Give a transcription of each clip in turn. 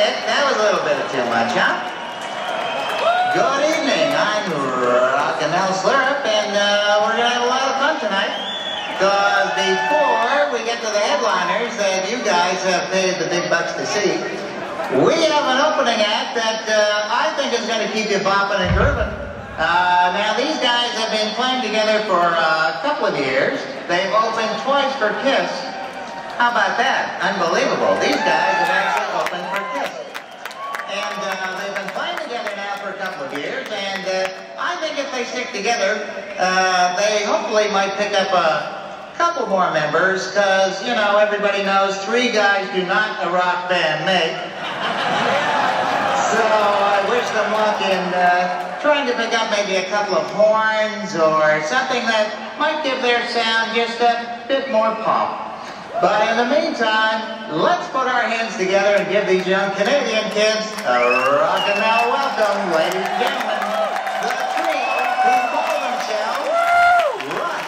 it? That was a little bit of too much, huh? Good evening. I'm Rockin' Slurp, and we're going to have a lot of fun tonight. Because before we get to the headliners that you guys have paid the big bucks to see, we have an opening act that I think is going to keep you bopping and grooving. Now, these guys have been playing together for a couple of years. They've opened twice for KISS. How about that? Unbelievable. These guys have actually opened for KISS. And they've been playing together now for a couple of years, and I think if they stick together, they hopefully might pick up a couple more members, because, you know, everybody knows 3 guys do not a rock band make. So I wish them luck in trying to pick up maybe a couple of horns or something that might give their sound just a bit more pop. But in the meantime, let's put our hands together and give these young Canadian kids a rockin' now welcome, ladies and gentlemen, the trio who call themselves Rush.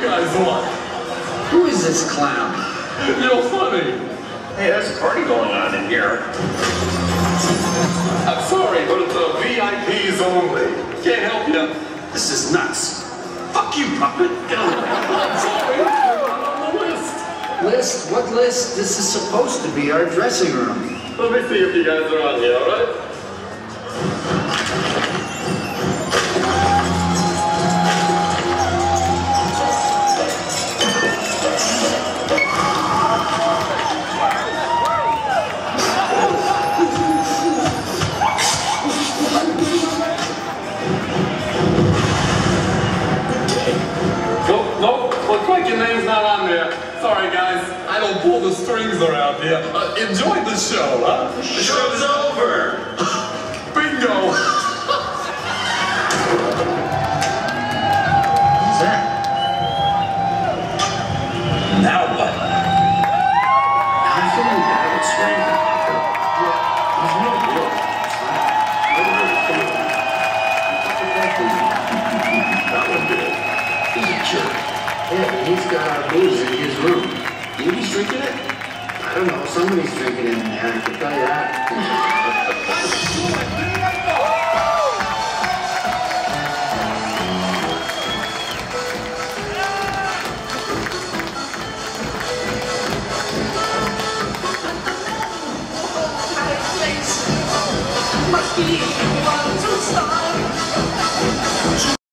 guys want? Who is this clown? You're funny. Hey, there's a party going on in here. I'm sorry, but it's a VIPs only. Can't help you. This is nuts. Fuck you, puppet. Get over it. I'm sorry, you're not on the list. List? What list? This is supposed to be our dressing room. Let me see if you guys are on here, alright? Nope, looks like your name's not on there. Sorry guys, I don't pull the strings around here. Enjoy the show, huh? The show's over. Bingo! What's that? Now what? I'm feeling bad. It's strange. There's no real. That one did. He's a jerk. Yeah, he's got our booze in his room. Nobody's drinking it? I don't know. Somebody's drinking in there. I can tell you that.